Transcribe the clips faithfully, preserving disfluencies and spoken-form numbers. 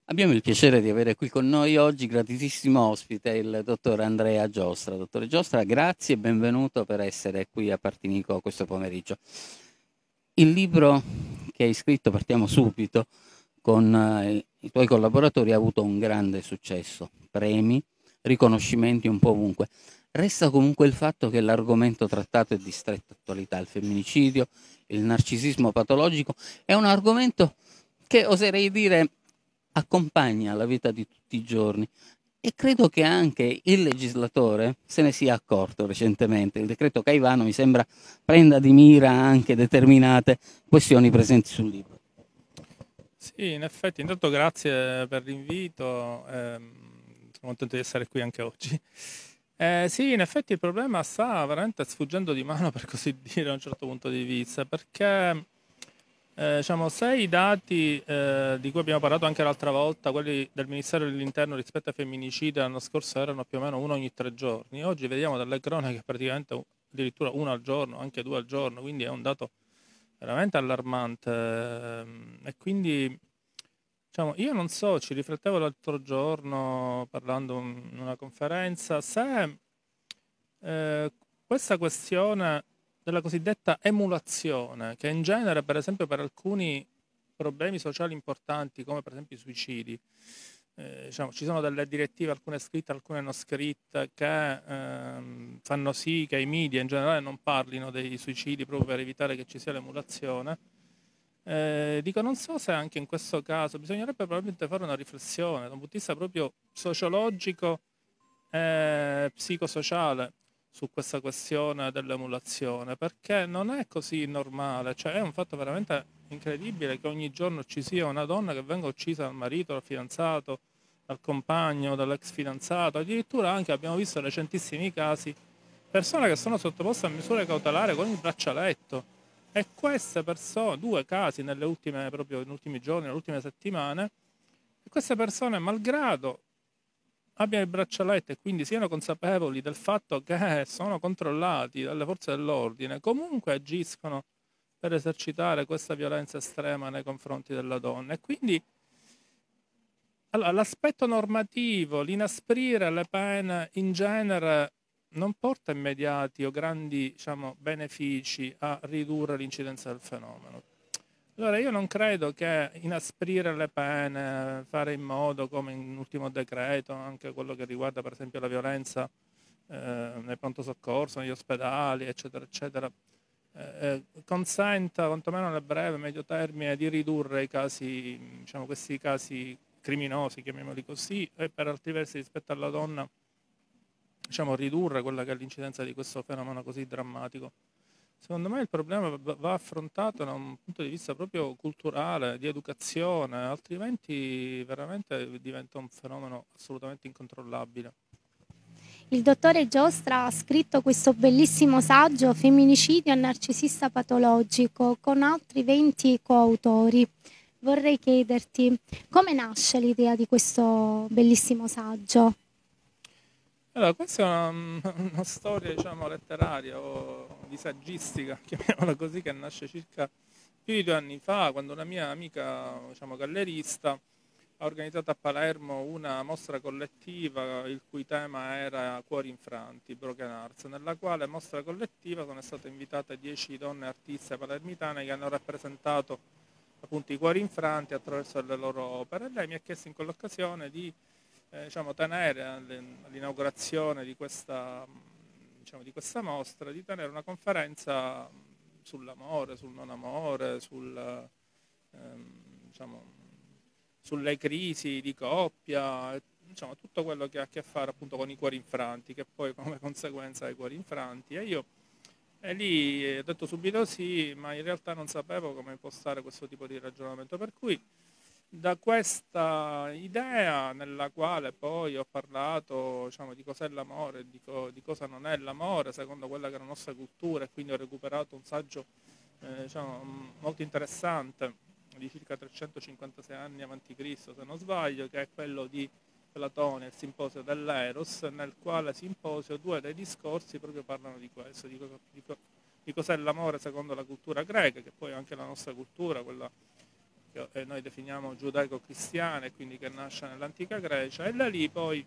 Abbiamo il piacere di avere qui con noi oggi, gratitissimo ospite, il dottor Andrea Giostra. Dottore Giostra, grazie e benvenuto per essere qui a Partinico questo pomeriggio. Il libro che hai scritto, partiamo subito, con eh, i tuoi collaboratori ha avuto un grande successo, premi, riconoscimenti un po' ovunque. Resta comunque il fatto che l'argomento trattato è di stretta attualità, il femminicidio, il narcisismo patologico, è un argomento che oserei dire accompagna la vita di tutti i giorni e credo che anche il legislatore se ne sia accorto recentemente. Il decreto Caivano mi sembra prenda di mira anche determinate questioni presenti sul libro. Sì, in effetti, intanto grazie per l'invito, ehm, sono contento di essere qui anche oggi. Eh, sì, in effetti il problema sta veramente sfuggendo di mano, per così dire, da un certo punto di vista, perché eh, diciamo, se i dati eh, di cui abbiamo parlato anche l'altra volta, quelli del Ministero dell'Interno rispetto ai femminicidi l'anno scorso erano più o meno uno ogni tre giorni, oggi vediamo dalle cronache praticamente addirittura uno al giorno, anche due al giorno, quindi è un dato veramente allarmante. ehm, E quindi, diciamo, io non so, ci riflettevo l'altro giorno parlando in una conferenza, se eh, questa questione della cosiddetta emulazione, che in genere, per esempio, per alcuni problemi sociali importanti, come per esempio i suicidi, eh, diciamo, ci sono delle direttive, alcune scritte, alcune non scritte, che ehm, fanno sì che i media in generale non parlino dei suicidi proprio per evitare che ci sia l'emulazione. Eh, dico, non so se anche in questo caso bisognerebbe probabilmente fare una riflessione da un punto di vista proprio sociologico e psicosociale su questa questione dell'emulazione, perché non è così normale, cioè è un fatto veramente incredibile che ogni giorno ci sia una donna che venga uccisa dal marito, dal fidanzato, dal compagno, dall'ex fidanzato, addirittura anche abbiamo visto recentissimi casi, persone che sono sottoposte a misure cautelari con il braccialetto. E queste persone, due casi nelle ultime, proprio negli ultimi giorni, nelle ultime settimane, e queste persone, malgrado abbiano il braccialetto e quindi siano consapevoli del fatto che sono controllati dalle forze dell'ordine, comunque agiscono per esercitare questa violenza estrema nei confronti della donna. E quindi allora, l'aspetto normativo, l'inasprire le pene in genere non porta immediati o grandi, diciamo, benefici a ridurre l'incidenza del fenomeno. Allora io non credo che inasprire le pene, fare in modo, come in ultimo decreto, anche quello che riguarda per esempio la violenza eh, nel pronto soccorso, negli ospedali, eccetera, eccetera, eh, consenta, quantomeno nel breve, medio termine, di ridurre i casi, diciamo, questi casi criminosi, chiamiamoli così, e per altri versi rispetto alla donna, diciamo, ridurre quella che è l'incidenza di questo fenomeno così drammatico. Secondo me il problema va affrontato da un punto di vista proprio culturale, di educazione, altrimenti veramente diventa un fenomeno assolutamente incontrollabile. Il dottore Giostra ha scritto questo bellissimo saggio Femminicidio e narcisista patologico con altri venti coautori. Vorrei chiederti come nasce l'idea di questo bellissimo saggio? Allora, questa è una, una storia, diciamo, letteraria o di saggistica, chiamiamola così, che nasce circa più di due anni fa, quando una mia amica, diciamo, gallerista ha organizzato a Palermo una mostra collettiva il cui tema era Cuori infranti, Broken Hearts, nella quale mostra collettiva sono state invitate dieci donne artiste palermitane che hanno rappresentato appunto i cuori infranti attraverso le loro opere. E lei mi ha chiesto in quell'occasione di eh, diciamo, tenere all'inaugurazione di questa, diciamo, di questa mostra, di tenere una conferenza sull'amore, sul non amore, sul, ehm, diciamo, sulle crisi di coppia, diciamo, tutto quello che ha a che fare appunto con i cuori infranti, che poi come conseguenza dei cuori infranti. E io e lì ho detto subito sì, ma in realtà non sapevo come impostare questo tipo di ragionamento, per cui da questa idea nella quale poi ho parlato, diciamo, di cos'è l'amore, di, co- di cosa non è l'amore, secondo quella che è la nostra cultura, e quindi ho recuperato un saggio eh, diciamo, m- molto interessante di circa trecentocinquantasei anni avanti Cristo, se non sbaglio, che è quello di Platone, il simposio dell'Eros, nel quale simposio due dei discorsi proprio parlano di questo, di, co- di co- di cos'è l'amore secondo la cultura greca, che poi è anche la nostra cultura, quella che eh, noi definiamo giudaico-cristiane, quindi che nasce nell'antica Grecia, e da lì poi,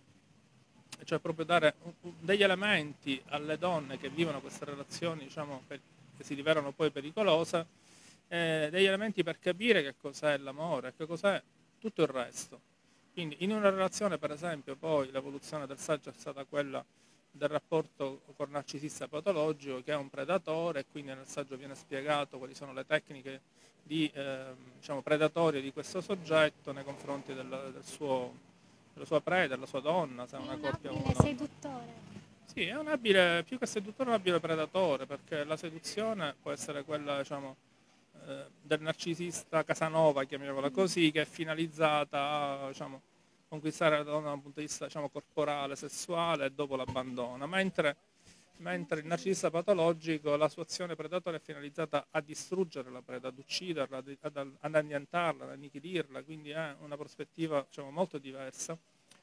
cioè proprio dare degli elementi alle donne che vivono queste relazioni, diciamo, che si rivelano poi pericolose, eh, degli elementi per capire che cos'è l'amore, che cos'è tutto il resto. Quindi in una relazione, per esempio, poi l'evoluzione del saggio è stata quella del rapporto col narcisista patologico, che è un predatore, e quindi nel saggio viene spiegato quali sono le tecniche di, eh, diciamo, predatorie di questo soggetto nei confronti del, del suo, della sua preda, della sua donna, se è una coppia o una donna. Seduttore. Sì, è un abile, più che seduttore, un abile predatore, perché la seduzione può essere quella, diciamo, eh, del narcisista Casanova, chiamiamola così, che è finalizzata a, diciamo, conquistare la donna da un punto di vista, diciamo, corporale, sessuale, e dopo l'abbandona, mentre, mentre il narcisista patologico, la sua azione predatoria è finalizzata a distruggere la preda, ad ucciderla, ad, ad, ad annientarla, ad annichilirla, quindi è una prospettiva, diciamo, molto diversa.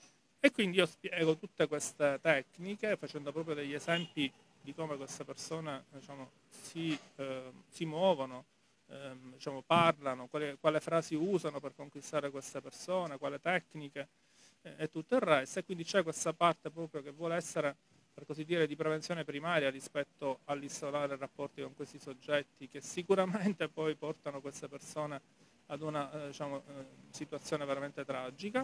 E quindi io spiego tutte queste tecniche facendo proprio degli esempi di come queste persone, diciamo, si, eh, si muovono, eh, diciamo, parlano, quali, quale frasi usano per conquistare queste persone, quale tecniche eh, e tutto il resto. E quindi c'è questa parte proprio che vuole essere, per così dire, di prevenzione primaria rispetto all'installare rapporti con questi soggetti che sicuramente poi portano queste persone ad una eh, diciamo, eh, situazione veramente tragica.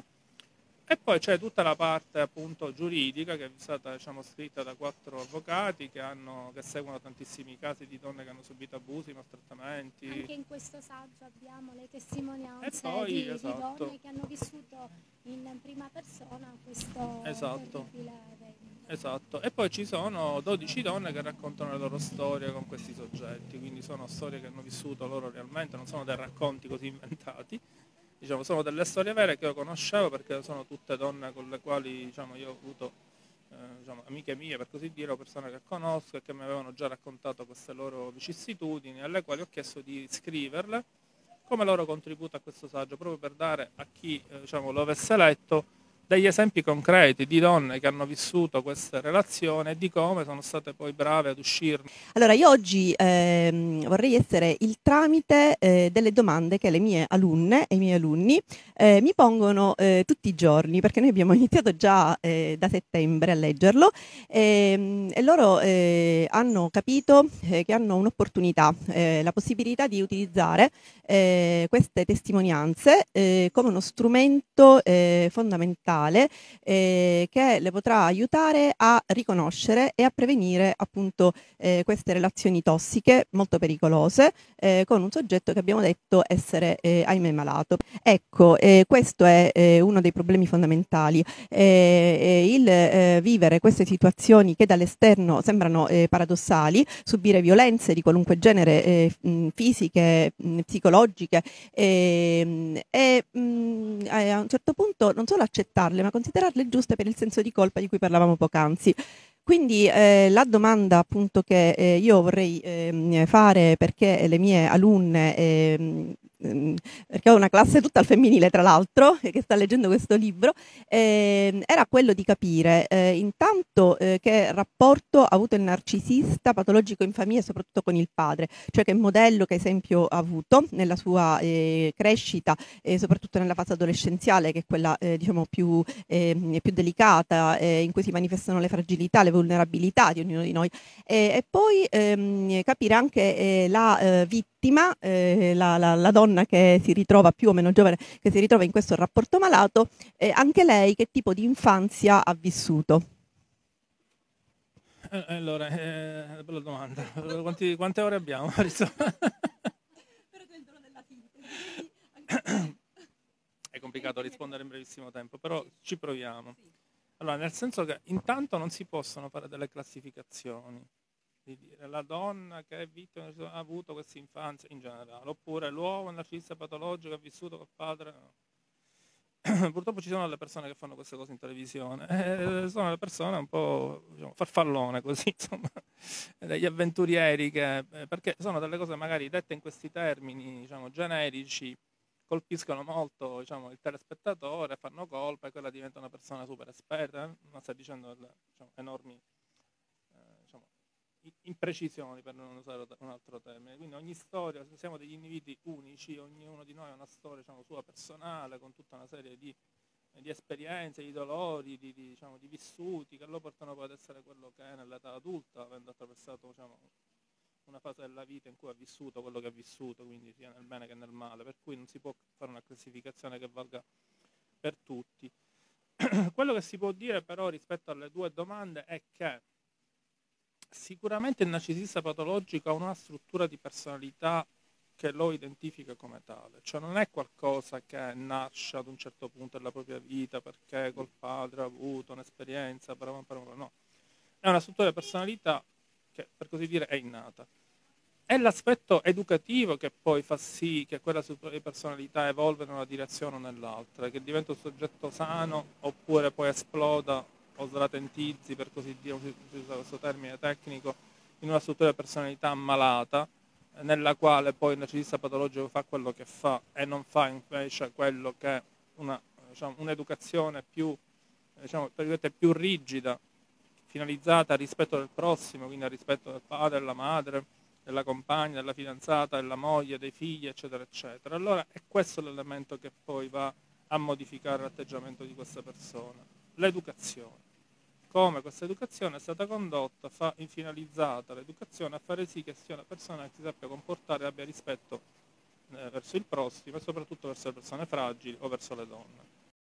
E poi c'è tutta la parte appunto giuridica che è stata, diciamo, scritta da quattro avvocati che, hanno, che seguono tantissimi casi di donne che hanno subito abusi, maltrattamenti. Anche in questo saggio abbiamo le testimonianze poi, di, esatto. di donne che hanno vissuto in prima persona questo esatto. terribile evento. Esatto, e poi ci sono dodici donne che raccontano le loro storie con questi soggetti, quindi sono storie che hanno vissuto loro realmente, non sono dei racconti così inventati. Diciamo, sono delle storie vere che io conoscevo, perché sono tutte donne con le quali, diciamo, io ho avuto eh, diciamo, amiche mie, per così dire, o persone che conosco e che mi avevano già raccontato queste loro vicissitudini, alle quali ho chiesto di scriverle come loro contributo a questo saggio, proprio per dare a chi eh, diciamo, lo avesse letto degli esempi concreti di donne che hanno vissuto queste relazioni e di come sono state poi brave ad uscirne. Allora, io oggi ehm, vorrei essere il tramite eh, delle domande che le mie alunne e i miei alunni eh, mi pongono eh, tutti i giorni, perché noi abbiamo iniziato già eh, da settembre a leggerlo e, e loro eh, hanno capito eh, che hanno un'opportunità, eh, la possibilità di utilizzare eh, queste testimonianze eh, come uno strumento eh, fondamentale Eh, che le potrà aiutare a riconoscere e a prevenire appunto eh, queste relazioni tossiche molto pericolose eh, con un soggetto che abbiamo detto essere eh, ahimè malato. Ecco, eh, questo è eh, uno dei problemi fondamentali, eh, il eh, vivere queste situazioni che dall'esterno sembrano eh, paradossali, subire violenze di qualunque genere, eh, mh, fisiche, mh, psicologiche eh, e mh, a un certo punto non solo accettare ma considerarle giuste per il senso di colpa di cui parlavamo poc'anzi. Quindi eh, la domanda appunto che eh, io vorrei eh, fare, perché le mie alunne, eh, perché ho una classe tutta al femminile tra l'altro che sta leggendo questo libro, eh, era quello di capire eh, intanto eh, che rapporto ha avuto il narcisista patologico in famiglia e soprattutto con il padre, cioè che modello, che esempio ha avuto nella sua eh, crescita e soprattutto nella fase adolescenziale, che è quella eh, diciamo più, eh, più delicata, eh, in cui si manifestano le fragilità, le vulnerabilità di ognuno di noi, e, e poi ehm, capire anche eh, la eh, vittima, eh, la, la, la donna che si ritrova più o meno giovane, che si ritrova in questo rapporto malato, eh, anche lei che tipo di infanzia ha vissuto. Eh, allora, eh, bella domanda. Quanti, quante ore abbiamo? È complicato rispondere in brevissimo tempo, però ci proviamo. Allora, nel senso che intanto non si possono fare delle classificazioni, di dire la donna che è vittima ha avuto questa infanzia in generale, oppure l'uomo narcisista patologico che ha vissuto col padre. No. Purtroppo ci sono delle persone che fanno queste cose in televisione, eh, sono le persone un po', diciamo, farfallone così, insomma, degli avventurieri, che, eh, perché sono delle cose magari dette in questi termini, diciamo, generici, colpiscono molto, diciamo, il telespettatore, fanno colpa e quella diventa una persona super esperta, eh? Non sta dicendo delle, diciamo, enormi eh, diciamo, imprecisioni, per non usare un altro termine. Quindi ogni storia, siamo degli individui unici, ognuno di noi ha una storia, diciamo, sua personale, con tutta una serie di, di esperienze, di dolori, di, di, diciamo, di vissuti che lo portano poi ad essere quello che è nell'età adulta, avendo attraversato, diciamo, una fase della vita in cui ha vissuto quello che ha vissuto, quindi sia nel bene che nel male, per cui non si può fare una classificazione che valga per tutti. Quello che si può dire però rispetto alle due domande è che sicuramente il narcisista patologico ha una struttura di personalità che lo identifica come tale, cioè non è qualcosa che nasce ad un certo punto della propria vita perché col padre ha avuto un'esperienza, no, è una struttura di personalità che per così dire è innata. È l'aspetto educativo che poi fa sì che quella struttura di personalità evolve in una direzione o nell'altra, che diventa un soggetto sano oppure poi esploda o slatentizzi, per così dire, si usa questo termine tecnico, in una struttura di personalità ammalata, nella quale poi il narcisista patologico fa quello che fa e non fa invece quello che è una, diciamo, un'educazione più, diciamo, più rigida, finalizzata al rispetto del prossimo, quindi al rispetto del padre, della madre, della compagna, della fidanzata, della moglie, dei figli, eccetera, eccetera. Allora è questo l'elemento che poi va a modificare l'atteggiamento di questa persona, l'educazione. Come questa educazione è stata condotta, fa, finalizzata l'educazione a fare sì che sia una persona che si sappia comportare e abbia rispetto eh, verso il prossimo e soprattutto verso le persone fragili o verso le donne.